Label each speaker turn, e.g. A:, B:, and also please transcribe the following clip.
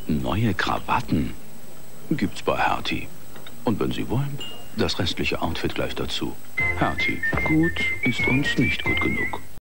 A: Neue Krawatten gibt's bei Hertie. Und wenn Sie wollen, das restliche Outfit gleich dazu. Hertie, gut ist uns nicht gut genug.